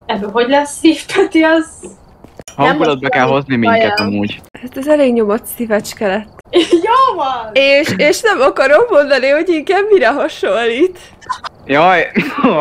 Ebből hogy lesz szívpeti az? Hangulatba kell hozni minket amúgy. Hát ez elég nyomott szívecske lett. Jó van! És nem akarom mondani, hogy inkább mire hasonlít. Jaj,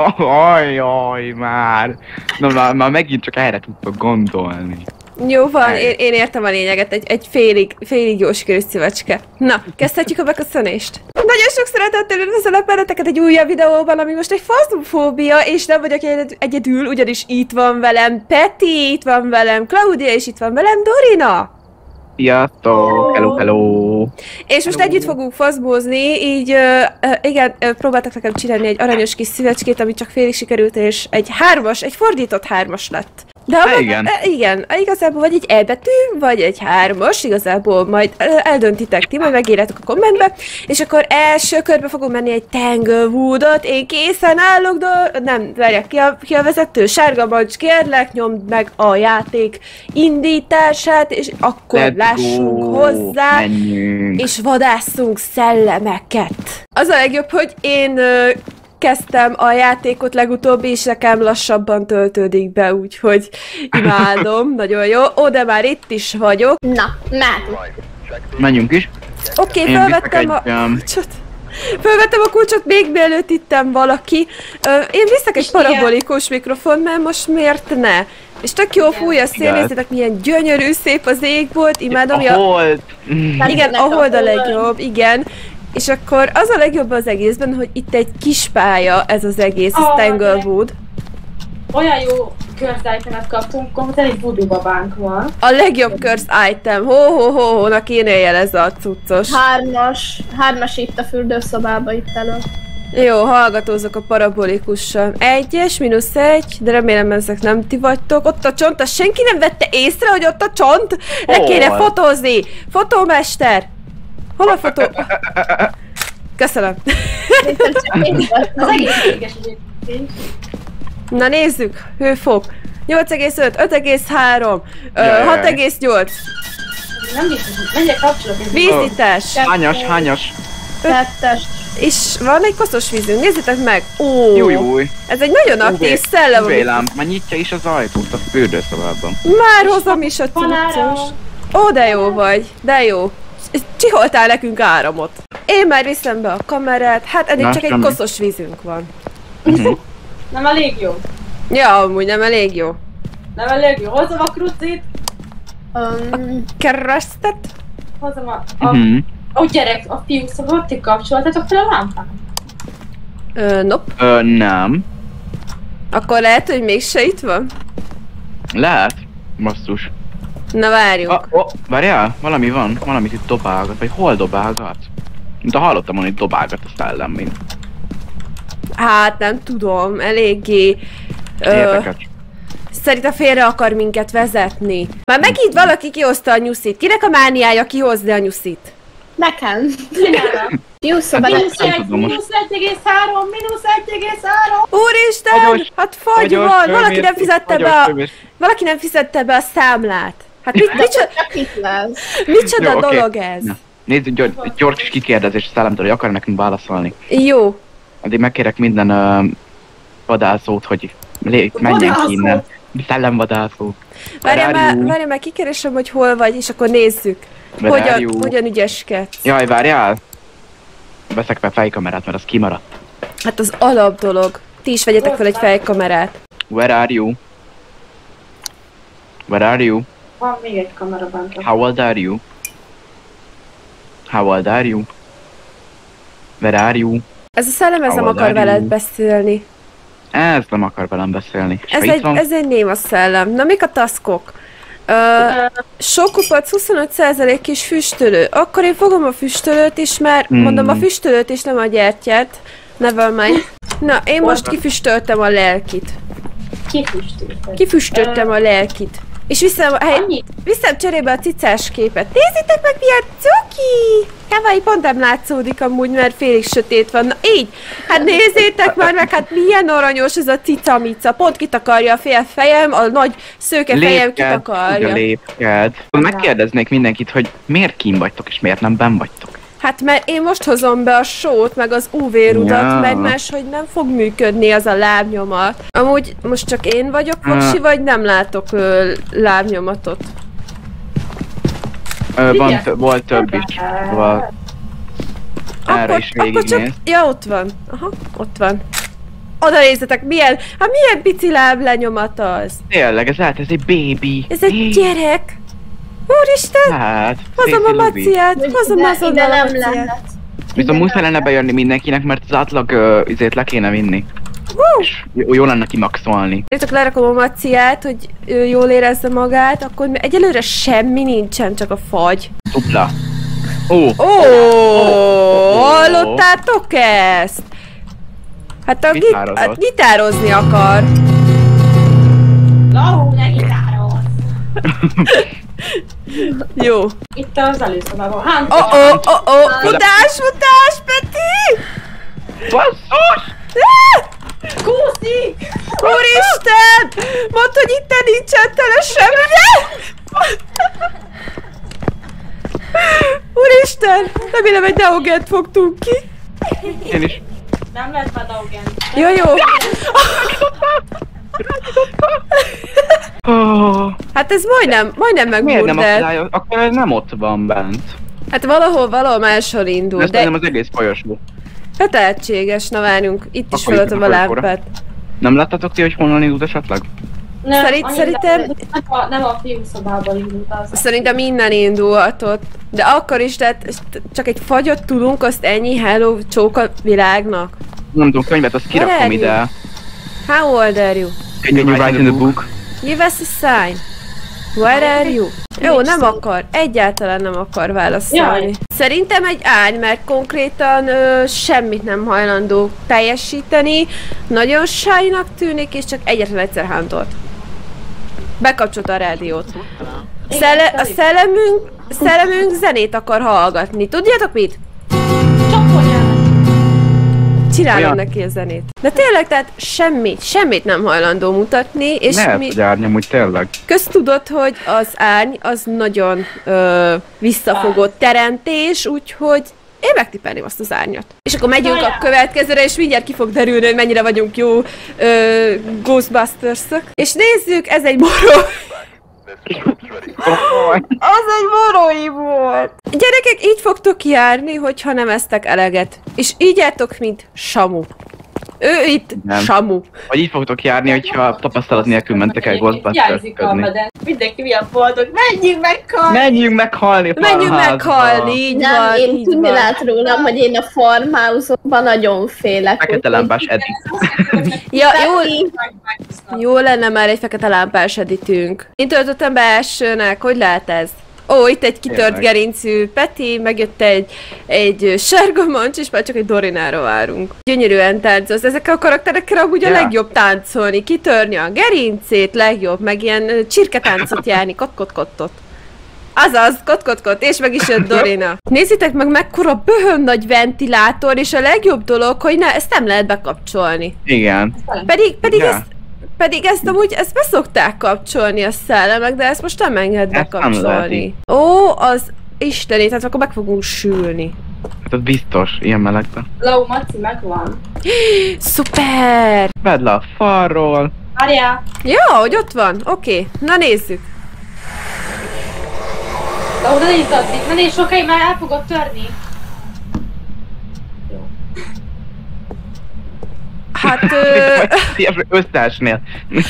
jaj, már. Na, már megint csak erre tudtok gondolni. Jó van, én értem a lényeget, egy félig jó sikerű szívecske. Na, kezdhetjük a beköszönést. Nagyon sok szeretettel üdvözöllek benneteket egy újabb videóban, ami most egy fazmofóbia, és nem vagyok egyedül, ugyanis itt van velem Peti, itt van velem Claudia, és itt van velem Dorina. Sziasztok! Hello! És most együtt fogunk fazmózni, így igen, próbáltak nekem csinálni egy aranyos kis szívecskét, ami csak félig sikerült, és egy fordított hármas lett. De igen, igazából vagy egy E betű, vagy egy 3-as, igazából majd eldöntitek ti, majd megírjátok a kommentbe, és akkor első körbe fogunk menni egy Tanglewoodot, én készen állok, nem, várják, ki a vezető, Sárga Mancs, kérlek, nyomd meg a játék indítását, és akkor lássunk hozzá, menjünk. És vadásszunk szellemeket. Az a legjobb, hogy én kezdtem a játékot legutóbb, és nekem lassabban töltődik be, úgyhogy imádom, nagyon jó. Ó, de már itt is vagyok. Na, mehetünk. Menjünk is. Oké, felvettem a kulcsot. Fölvettem a kulcsot még mielőtt ittem valaki. Én viszek egy parabolikus mikrofon, mert most miért ne? És tök jó fúj a szél, nézzétek milyen gyönyörű, szép az ég volt, imádom. A hold! Igen, a hold a legjobb, igen. És akkor az a legjobb az egészben, hogy itt egy kis pálya, ez az egész, ez Tanglewood. Olyan jó curse itemet kaptunk, hogy egy voodoo babánk van. A legjobb curse item, na kéne jelezze a cuccos. Hármas itt a fürdőszobába itt elő. Jó, hallgatózok a parabolikussal. 1-es, -1, de remélem ezek nem ti vagytok. Ott a csont, azt senki nem vette észre, hogy ott a csont? Le kéne fotózni! Fotómester! Hol a fotó? Köszönöm. Az egész éges egyébként. Na nézzük, hőfok. 8,5, 5,3, 6,8. Nem biztos, hogy menjek kapcsolatban. Vízítás. Hányas? 2-es. És van egy koszos vízünk, nézzétek meg! Ó, Júj. Ez egy nagyon aktív szellem. Vélem, már nyitja is az ajtót a fürdőszobában. Már hozom is a cuccos. Ó, de jó vagy, de jó. Csiholtál nekünk áramot. Én már viszem be a kamerát, hát eddig csak egy koszos vízünk van. Nem elég jó. Ja, amúgy nem elég jó. Nem elég jó. Hozom a krucit. A keresztet? Hozom a gyerek, a fiúk, szóval ti kapcsoltatok fel a lámpát? Nope. Nem. Akkor lehet, hogy mégse itt van? Lehet. Basszus. Na várjuk. Várjál, valami van, valamit itt dobálgat, vagy hol dobálgat? Mint ha hallottam volna, itt dobálgat a szellem, mint. Hát nem tudom, eléggé... Érdekes. Szerintem félre akar minket vezetni. Már megint valaki kihozta a nyuszit. Kinek a mániája kihozni a nyuszit? Nekem. Jó szóval. szóval. -1,3, -1,3. Úristen! Hát fagy van! Valaki nem fizette be a számlát. Hát micsoda dolog ez? Nézzük, gyors kikérdezés a szellemtől, hogy akar nekünk válaszolni. Jó. Addig megkérek minden vadászót, hogy menjen ki innen. Szellemvadászót. Várjál már, kikeresem, hogy hol vagy, és akkor nézzük. Hogyan ügyeskedsz. Jaj, várjál! Veszek fel fejkamerát, mert az kimaradt. Hát az alap dolog. Ti is vegyetek fel egy fejkamerát. Where are you? Where are you? Van még egy kamera bent. How old are you? How old are you? Where are you? Ez a szellem nem akar veled beszélni. Ez nem akar velem beszélni. Ez egy néma szellem. Na mik a taskok? Sok kupac, 25% kis füstölő. Akkor én fogom a füstölőt is, mert mondom a füstölőt és nem a gyertyát. Nevermind. Na, én most kifüstöltem a lelkit. Kifüstöltem a lelkit. És viszem cserébe a cicás képet. Nézzétek meg, milyen cuki! Kawaii pont nem látszódik amúgy, mert félig sötét van. Na így! Hát nézzétek már meg, hát milyen aranyos ez a cicamica. Pont kitakarja a fél fejem, a nagy szőke fejem kitakarja. Lépked. Megkérdeznék mindenkit, hogy miért kín vagytok és miért nem benn vagytok. Hát mert én most hozom be a sót, meg az UV-rudat, meg máshogy nem fog működni az a lábnyomat. Amúgy most csak én vagyok voksi, vagy nem látok lábnyomatot? Volt több is. Szóval erre is végignéz. Ja, ott van. Aha, ott van. Oda nézzetek, milyen pici láblenyomat az. Tényleg, ez egy baby. Ez egy gyerek. Úristen! Hát, hozom a maciát, hozom azonnal a maciát. Viszont muszáj lenne bejönni mindenkinek, mert az átlag izét le kéne vinni. És jó lenne kimaxolni. Én csak lerakom a maciát, hogy jól érezze magát, akkor egyelőre semmi nincsen, csak a fagy. Dupla. Hallottátok ezt? Hát gitározni akar. Lau, ne gitározz! Jó. Itt az előszobában. Futás, Peti! Basszus! Kúszik! Úristen! Mondd, hogy itt nincsen tele semmi! Úristen! Remélem egy Neogent fogtunk ki. Én is. Nem lehet már Neogent. Jó. Hát ez majdnem megmurdelt. Miért nem akadályoz? Akkor nem ott van bent. Hát valahol máshol indul, de... nem az egész folyosó. Hát lehetséges, na várjunk, itt is feladom a lámpát. Nem láttatok ti, hogy honnan indult esetleg? Szerintem... Nem a fiúszobában indult az. Szerintem innen indulhatott. De akkor is, tehát csak egy fagyot tudunk, azt ennyi hello csók a világnak. Nem tudom, könyvet, azt kirakom ide. How old are you? Can you write in the book? Give us a sign. Where are you? Jó, nem akar. Egyáltalán nem akar válaszolni. Jaj. Szerintem egy ágy, mert konkrétan semmit nem hajlandó teljesíteni. Nagyon shynak tűnik, és csak egyetlen egyszer hántolt. Bekapcsolta a rádiót. A szellemünk zenét akar hallgatni. Tudjátok mit? Csinálom neki a zenét. De tényleg, tehát semmit nem hajlandó mutatni, és lehet, hogy árnyam, úgy tényleg. Köztudott, hogy az árny az nagyon visszafogott teremtés, úgyhogy én megtippelném azt az árnyat. És akkor megyünk a következőre, és mindjárt ki fog derülni, hogy mennyire vagyunk jó Ghostbusters-ök. És nézzük, ez egy moró. Az egy morói volt! Gyerekek, így fogtok járni, hogyha nem esztek eleget. És így jártok, mint Samu. Ő itt nem. Samu. Vagy így fogtok járni, hogyha tapasztalat nélkül mentek el Ghostbusters-ködni. Mindenki milyen boldog. Menjünk meghalni! Menjünk meghalni! Menjünk meghalni, így nem, van, én tudni lát rólam, hogy én a farmhouse-okban nagyon félek. Fekete lámpás Edi. Ja, jó lenne már egy fekete lámpás Editünk. Én töltöttem be elsőnek, hogy lehet ez? Ó, itt egy kitört gerincű Peti, megjött egy sárga mancs, és már csak egy Dorinára várunk. Gyönyörűen táncolsz. Ezekkel a karakterekkel amúgy a legjobb táncolni. Kitörni a gerincét, legjobb, meg ilyen csirketáncot járni, kot-kot-kottot. Azaz, kot-kot-kot, és meg is jött Dorina. Nézzétek meg, mekkora böhöm nagy ventilátor, és a legjobb dolog, hogy ezt nem lehet bekapcsolni. Igen. Pedig ezt amúgy beszokták kapcsolni a szellemek, de ezt most nem enged bekapcsolni. Ó, az istenét, hát akkor meg fogunk sülni. Hát az biztos, ilyen melegben. Lau, Maci megvan. Szuper! Vedd le a falról. Várjál! Jó, hogy ott van, oké. Na nézzük. Lau, de nézd addig, ne nézd sokáig, már el fogod törni. Hát... Összeesnél.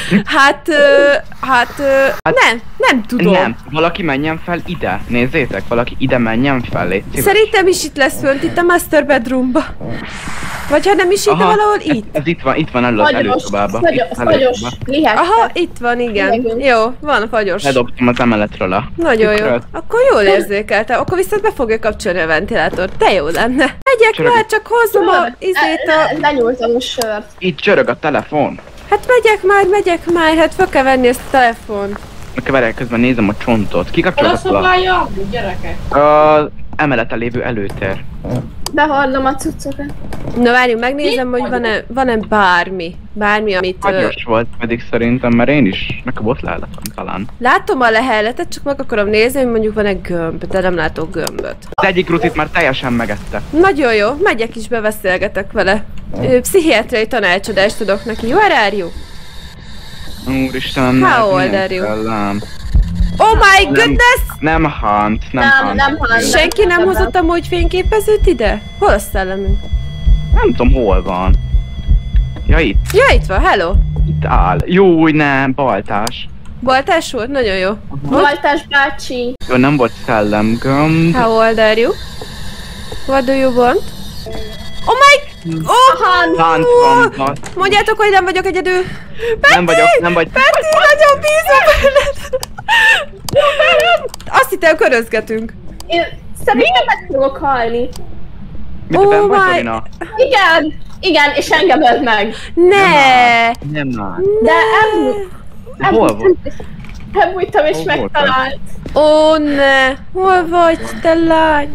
Nem tudom. Nem, valaki menjen fel ide. Nézzétek, valaki ide menjen fel, légy szíves. Szerintem is itt lesz fönt, itt a master bedroomba. Vagy ha nem is itt, valahol itt. Ez itt van elő az előszobában. Fagyos, lihes. Aha, itt van, igen. Jó, van a fagyos. Ledobtam az emeletről a nagyon jó. Akkor jól érzékeltem. Akkor viszont be fogja kapcsolni a ventilátort. De jó lenne. Megyek már, csak hozzam a izét a... Lenyúltam a sört. Itt csörög a telefon. Hát megyek már, hát fel kell venni ezt a telefon. Várjál, közben nézem a csontot. Kikapcsoltak a szobája, gyerekek? Az emeleten lévő előtér. Behallom a cuccokat. Na várjunk, megnézem, hogy van-e bármi. Bármi, amit... Hagyos volt pedig szerintem, mert én is megkapott leheletem talán. Látom a leheletet, csak meg akarom nézni, hogy mondjuk van-e gömb, de nem látok gömböt. Az egyik rutit már teljesen megette. Nagyon jó, megyek is bebeszélgetek vele. Pszichiátriai tanácsadást tudok neki. Where are you? Úristen, How old are you? Oh my goodness! Nem Hunt, Nem Hunt. Senki nem hozott amúgy fényképezőt ide? Hol a szellemünk? Nem tudom, hol van. Ja, itt. Ja, itt van, hello! Itt áll. Jó, nem, baltás. Baltás volt? Nagyon jó. Baltás bácsi. Jó, nem volt szellemgömb. How old are you? What do you want? Oh my... Oh! Hunt van. Mondjátok, hogy nem vagyok egyedül. Nem vagy. Peti, nagyon bízom benned. Azt hittem, körözgetünk. Én szerintem meg fogok halni. Mit te benn vagy, Dorina? Igen, és engem öld meg. Ne! Nem már. De Hol volt? elbújtam és Hol megtalált. Ó, ne! Hol vagy, te lány?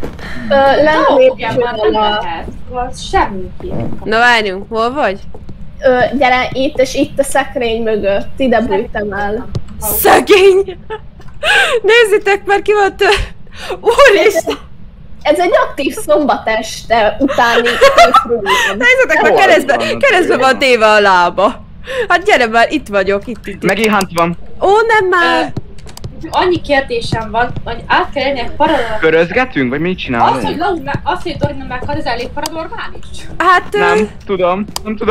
Semmi. Na várjunk, hol vagy? Gyere itt, és itt a szekrény mögött. Ide bújtam el. Szegény! Nézzétek, mert ki van Úristen! Ez egy aktív szombat este utáni főfrúzom. Nézzétek, mert keresztbe van téve a lába. Hát gyere már, itt vagyok, itt. Megint Hunt van. Ó, nem már! Annyi kérdésem van, hogy át kell élni egy paranormális. Körözgetünk, vagy mit csinálunk? Az, hogy Dorina meghal, ez elég paranormális? Hát... Nem tudom.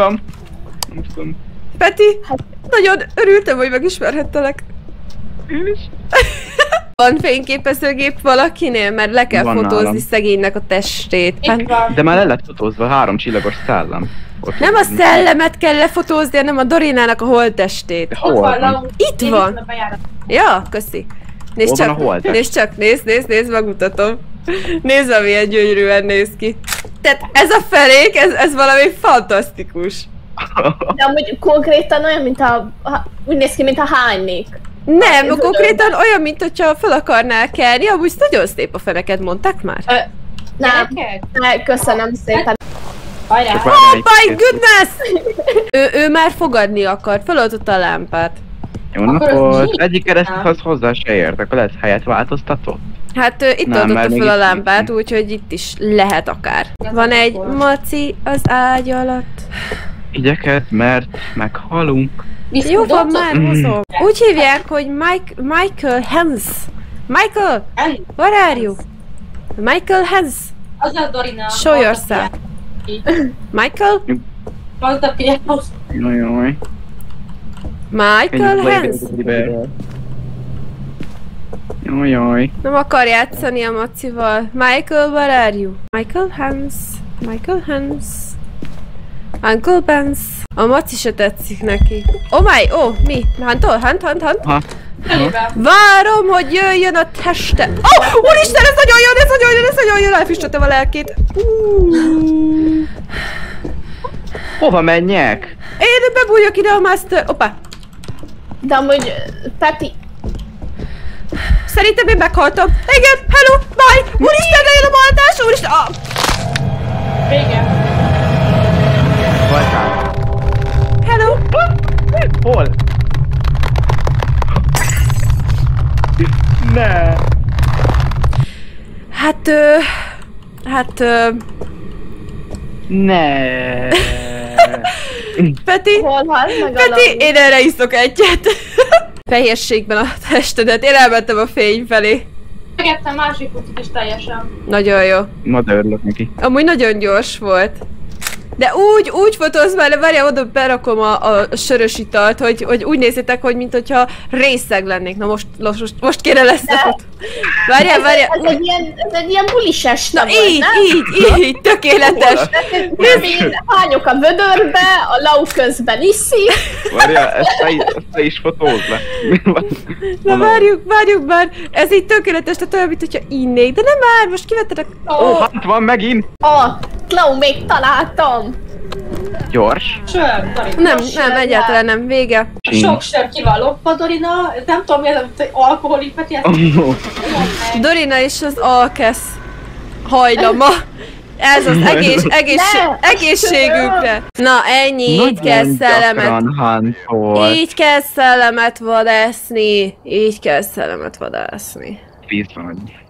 Peti, nagyon örültem, hogy megismerhettelek. Én is. Van fényképezőgép valakinél? Mert le kell Van fotózni nálam. szegénynek a testét. Itt van. De már le lett fotózva 3 csillagos szellem. Ott Nem a szellemet kell lefotózni, hanem a Dorinának a holttestét. De Ott hol van, van? Lau. Itt Én van. a bejárat. Ja, köszi. Nézd Hol van csak, a holttest? nézd csak, nézd, megmutatom. Nézd, milyen gyönyörűen néz ki. Tehát ez a felék, ez valami fantasztikus. De amúgy konkrétan olyan, mint úgy néz ki, mint a hánynék. Nem, Ez konkrétan olyan, mint hogyha fel akarnál kelni, amúgy nagyon szép a feneked, mondták már? Nem, Gyerekek? köszönöm szépen. Hajrá! Csak Oh egy my kicsit. goodness! Ő már fogadni akart, feloltotta a lámpát. Jó Akkor ez napot! mi? Egyik kereszthez hozzá se ért, akkor lesz helyet változtatott? Hát itt Nem, oltotta mert még fel a itt lámpát, nincs. úgyhogy itt is lehet akár. Ez Van az egy volt. maci az ágy alatt. Igyekez, mert meghalunk. Jó van, már Mm. hozom. Úgy hívják, hogy Michael Hans. Michael, where are you? Michael Hans. Az a Dorina. Show yourself. Michael? Az a piához. Jaj. Michael Hans. Jaj. Nem akar játszani a macival. Michael, where are you? Michael Hans. Michael Hans. Uncle Benz. A maci se tetszik neki. Oh my, mi? Hunt. Ha. Felébe. Várom, hogy jöjjön a teste. Úristen, ez nagyon jön, elfüstöttem a lelkét. Hova menjek? Én bebújjak ide a master. Opa. De amúgy, Peti, Szerintem én meghaltam. Igen, hello, bye. Úristen, lejön a baltás, úristen. Vége. Voltál? Hello. Hol? Ne. Ne. Peti, hol halt meg a Peti, Lau? én erre iszok egyet. Fehérségben a testedet, én elmentem a fény felé. Megettem másik utat is teljesen. Nagyon jó. Ma de örülök neki. Amúgy nagyon gyors volt. De úgy fotózz már, várjál, oda berakom a sörös italt, hogy úgy nézzétek, hogy mint hogyha részeg lennék. Na most kéne lesz a fotó. Várjál. Ez egy ilyen bulis este Na volt, így, tökéletes. nem? Én hányok a vödörbe, a Lau közben iszik. Várjál, ezt te is fotózd le. Na várjuk már. Ez így tökéletes, tehát olyan, mint hogyha innék. De nem már, most kivettetek. Ó, hát van megint. Lau, még találtam. Gyors. Sör, Dorina. Nem, egyáltalán nem. Vége. A sok sör ki van lopva, Dorina. Nem tudom, mi az, amit alkoholik, Peti, ezt Dorina és az alkesz hajlama. Ez az egészségükre. Na ennyi, így kell szellemet. Így kell szellemet vadászni. Így kell szellemet vadászni. Bizony.